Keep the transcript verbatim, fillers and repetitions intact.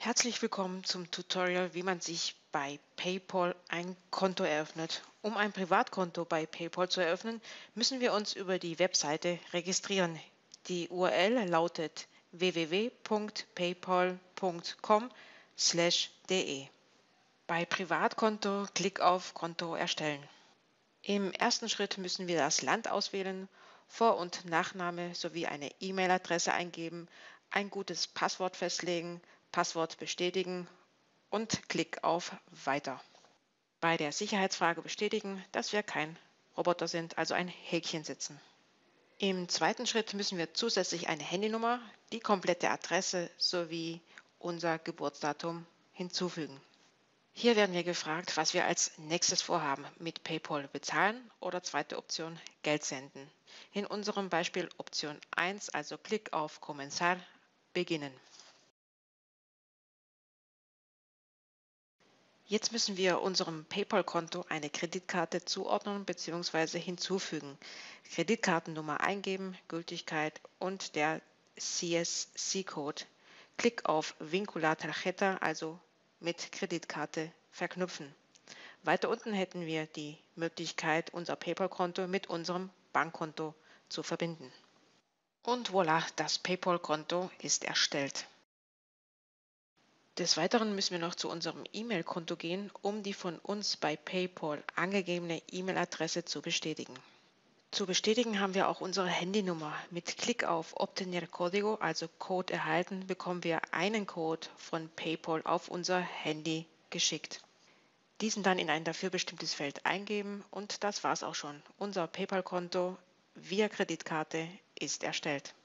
Herzlich willkommen zum Tutorial, wie man sich bei PayPal ein Konto eröffnet. Um ein Privatkonto bei PayPal zu eröffnen, müssen wir uns über die Webseite registrieren. Die U R L lautet w w w punkt paypal punkt com slash de. Bei Privatkonto klick auf Konto erstellen. Im ersten Schritt müssen wir das Land auswählen, Vor- und Nachname sowie eine E-Mail-Adresse eingeben, ein gutes Passwort festlegen, Passwort bestätigen und Klick auf Weiter. Bei der Sicherheitsfrage bestätigen, dass wir kein Roboter sind, also ein Häkchen setzen. Im zweiten Schritt müssen wir zusätzlich eine Handynummer, die komplette Adresse sowie unser Geburtsdatum hinzufügen. Hier werden wir gefragt, was wir als nächstes vorhaben, mit PayPal bezahlen oder zweite Option Geld senden. In unserem Beispiel Option eins, also Klick auf Comenzar, beginnen. Jetzt müssen wir unserem PayPal-Konto eine Kreditkarte zuordnen bzw. hinzufügen. Kreditkartennummer eingeben, Gültigkeit und der C S C-Code. Klick auf Vincular Tarjeta, also mit Kreditkarte verknüpfen. Weiter unten hätten wir die Möglichkeit, unser PayPal-Konto mit unserem Bankkonto zu verbinden. Und voilà, das PayPal-Konto ist erstellt. Des Weiteren müssen wir noch zu unserem E-Mail-Konto gehen, um die von uns bei PayPal angegebene E-Mail-Adresse zu bestätigen. Zu bestätigen haben wir auch unsere Handynummer. Mit Klick auf Obtener Código, also Code erhalten, bekommen wir einen Code von PayPal auf unser Handy geschickt. Diesen dann in ein dafür bestimmtes Feld eingeben und das war's auch schon. Unser PayPal-Konto via Kreditkarte ist erstellt.